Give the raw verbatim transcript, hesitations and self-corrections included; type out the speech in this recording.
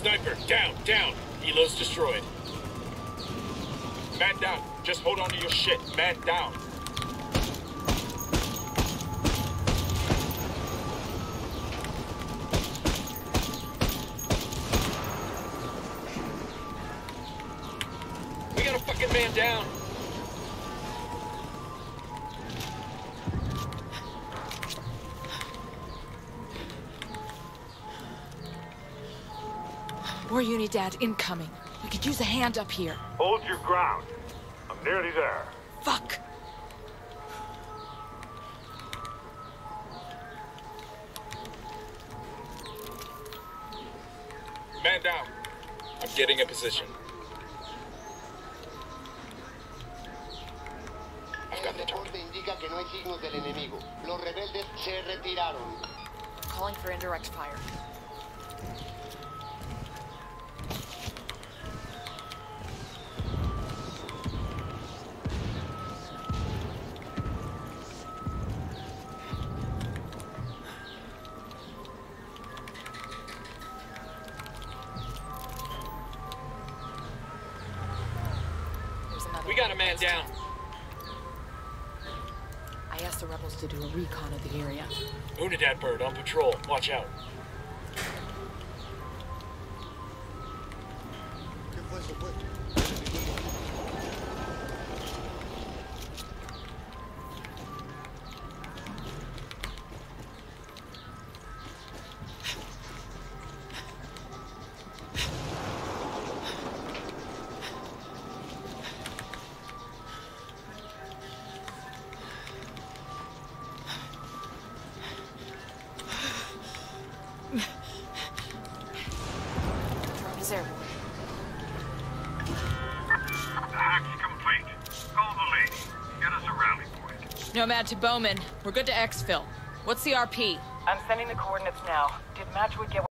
Sniper, down, down. Helo's destroyed. Man down. Just hold on to your shit. Man down. We got a fucking man down. More Unidad incoming. We could use a hand up here. Hold your ground. I'm nearly there. Fuck! Man down. I'm getting a position. I've got the target. Indica que no hay signos del enemigo. Los rebeldes se retiraron. Calling for indirect fire. We got a man down. I asked the rebels to do a recon of the area. Unidad bird on patrol. Watch out. Drone is airborne. The hack's complete. Call the lady. Get us a rally point. Nomad to Bowman. We're good to exfil. What's the R P? I'm sending the coordinates now. Did Matchwood get